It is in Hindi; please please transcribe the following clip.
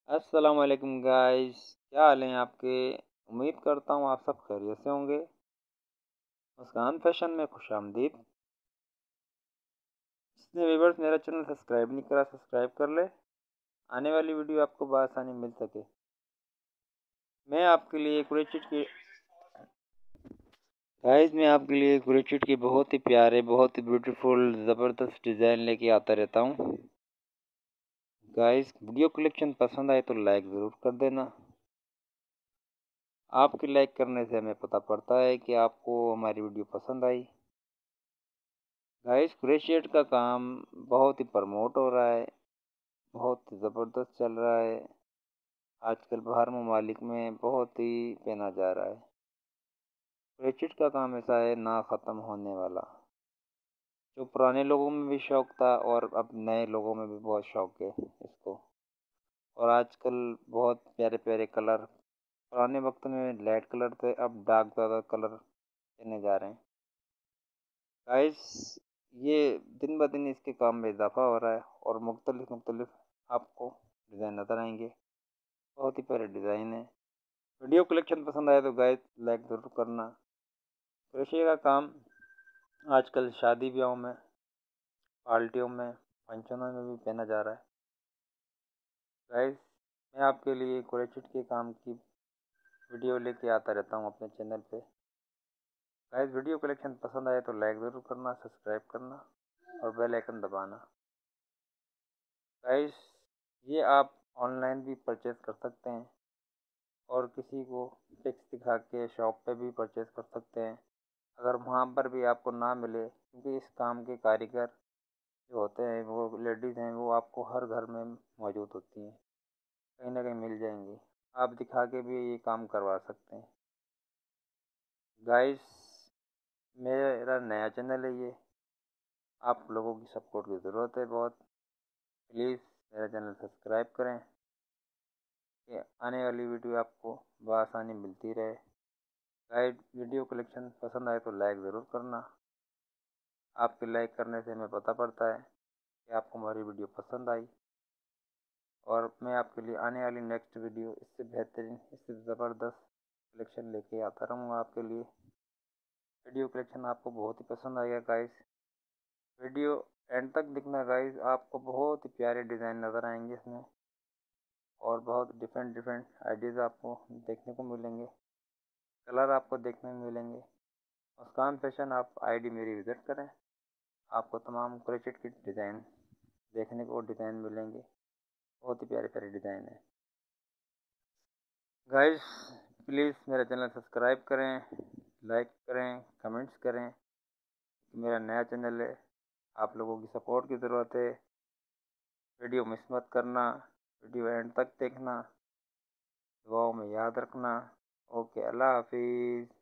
अस्सलाम वालेकुम गाइस, क्या हाल हैं आपके। उम्मीद करता हूँ आप सब खैरियत से होंगे। मुस्कान फैशन में खुशामदीद। जिसने व्यूवर्स मेरा चैनल सब्सक्राइब नहीं करा सब्सक्राइब कर ले, आने वाली वीडियो आपको बआसानी मिल सके। मैं आपके लिए कुरेशिट की गाइस मैं आपके लिए कुरेशिट की बहुत ही प्यारे, बहुत ही ब्यूटीफुल, ज़बरदस्त डिज़ाइन लेके आता रहता हूँ। गाइस वीडियो कलेक्शन पसंद आए तो लाइक ज़रूर कर देना। आपके लाइक करने से हमें पता पड़ता है कि आपको हमारी वीडियो पसंद आई। गाइस क्रोशिएट का काम बहुत ही प्रमोट हो रहा है, बहुत ज़बरदस्त चल रहा है। आजकल बाहर ममालिक में बहुत ही पहना जा रहा है। क्रोशिएट का काम ऐसा है ना ख़त्म होने वाला, जो पुराने लोगों में भी शौक था और अब नए लोगों में भी बहुत शौक है इसको। और आजकल बहुत प्यारे प्यारे कलर, पुराने वक्त में लाइट कलर थे, अब डार्क ज़्यादा कलर पहने जा रहे हैं। गाइस ये दिन ब दिन इसके काम में इजाफा हो रहा है और मुख्तलिफ मुख्तलिफ आपको डिज़ाइन नज़र आएंगे। बहुत ही प्यारे डिज़ाइन है। वीडियो कलेक्शन पसंद आए तो गाइस लाइक ज़रूर करना। क्रोशिया का काम आजकल शादी ब्याहों में, पार्टियों में, फंक्शनों में भी पहना जा रहा है। गाइस मैं आपके लिए क्रोशिया के काम की वीडियो लेके आता रहता हूँ अपने चैनल पे। गाइस वीडियो कलेक्शन पसंद आए तो लाइक ज़रूर करना, सब्सक्राइब करना और बेल आइकन दबाना। गाइस ये आप ऑनलाइन भी परचेज़ कर सकते हैं और किसी को पिक्स दिखा के शॉप पे भी परचेज़ कर सकते हैं। अगर वहाँ पर भी आपको ना मिले, क्योंकि इस काम के कारीगर जो होते हैं वो लेडीज़ हैं, वो आपको हर घर में मौजूद होती हैं, कहीं ना कहीं मिल जाएंगी। आप दिखा के भी ये काम करवा सकते हैं। गाइस मेरा नया चैनल है ये, आप लोगों की सपोर्ट की ज़रूरत है बहुत। प्लीज़ मेरा चैनल सब्सक्राइब करें कि आने वाली वीडियो आपको बआसानी मिलती रहे। गाइड वीडियो कलेक्शन पसंद आए तो लाइक ज़रूर करना। आपके लाइक करने से हमें पता पड़ता है कि आपको हमारी वीडियो पसंद आई और मैं आपके लिए आने वाली नेक्स्ट वीडियो इससे बेहतरीन, इससे ज़बरदस्त कलेक्शन लेके आता रहूँगा आपके लिए। वीडियो कलेक्शन आपको बहुत ही पसंद आएगा गाइस। वीडियो एंड तक दिखना गाइस, आपको बहुत ही प्यारे डिज़ाइन नज़र आएंगे इसमें और बहुत डिफरेंट डिफरेंट आइडियाज़ आपको देखने को मिलेंगे, कलर आपको देखने को मिलेंगे। मुस्कान फैशन आप आईडी मेरी विज़िट करें, आपको तमाम क्रोशेट की डिज़ाइन देखने को डिज़ाइन मिलेंगे। बहुत ही प्यारे प्यारे डिज़ाइन है। गाइस प्लीज़ मेरा चैनल सब्सक्राइब करें, लाइक करें, कमेंट्स करें। मेरा नया चैनल है, आप लोगों की सपोर्ट की ज़रूरत है। वीडियो मिस मत करना, वीडियो एंड तक देखना, दुआओं में याद रखना। ओके, अल्लाह हाफिज़।